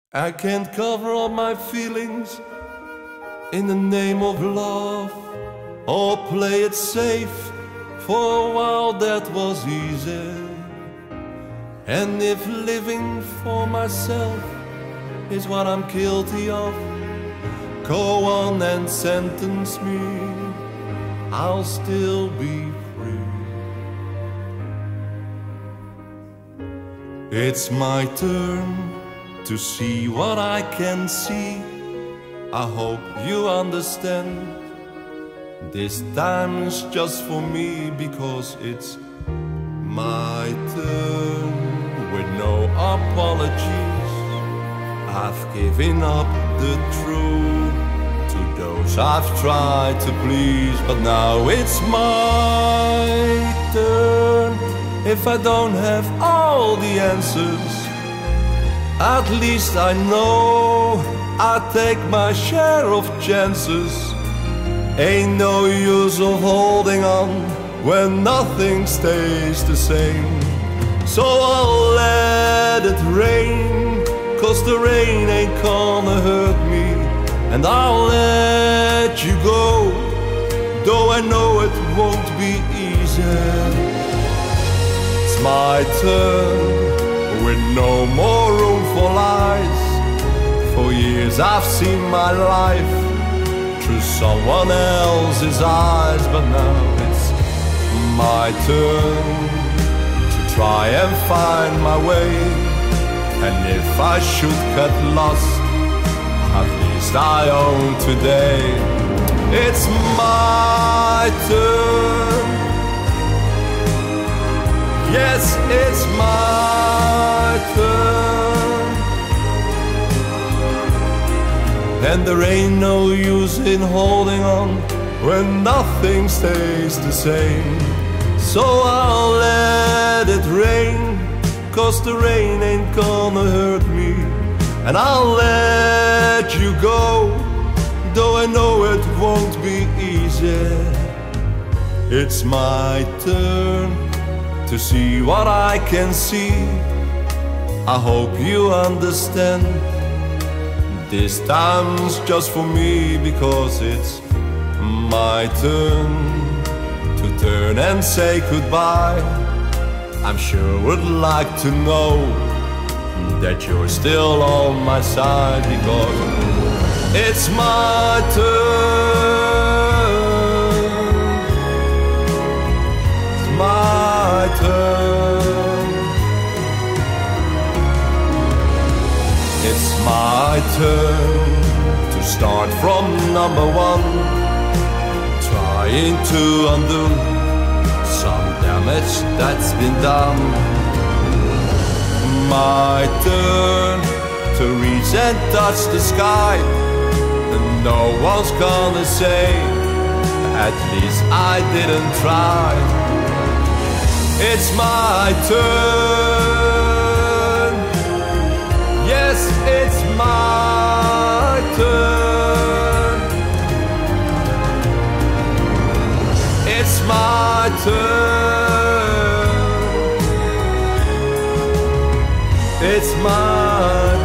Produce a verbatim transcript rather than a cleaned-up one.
I can't cover up my feelings in the name of love, or play it safe. For a while that was easy, and if living for myself is what I'm guilty of, go on and sentence me, I'll still be free. It's my turn to see what I can see. I hope you understand. This time is just for me, because it's my turn. With no apologies, I've given up the truth to those I've tried to please. But now it's my turn. If I don't have all the answers, at least I know I take my share of chances. Ain't no use of holding on when nothing stays the same. So I'll let it rain, 'cause the rain ain't gonna hurt me. And I'll let you go, though I know it won't be easy. It's my turn, with no more room for lies. For years I've seen my life through someone else's eyes, but now it's my turn to try and find my way. And if I should get lost, at least I own today. It's my turn. Yes, it's my turn. And there ain't no use in holding on when nothing stays the same. So I'll let it rain, 'cause the rain ain't gonna hurt me. And I'll let you go, though I know it won't be easy. It's my turn to see what I can see. I hope you understand. This time's just for me, because it's my turn to turn and say goodbye. I'm sure would like to know that you're still on my side, because it's my turn. It's my turn. It's my turn to start from number one, trying to undo some damage that's been done. My turn to reach and touch the sky, and no one's gonna say, at least I didn't try. It's my turn. Yes, it's my turn. It's my turn. It's my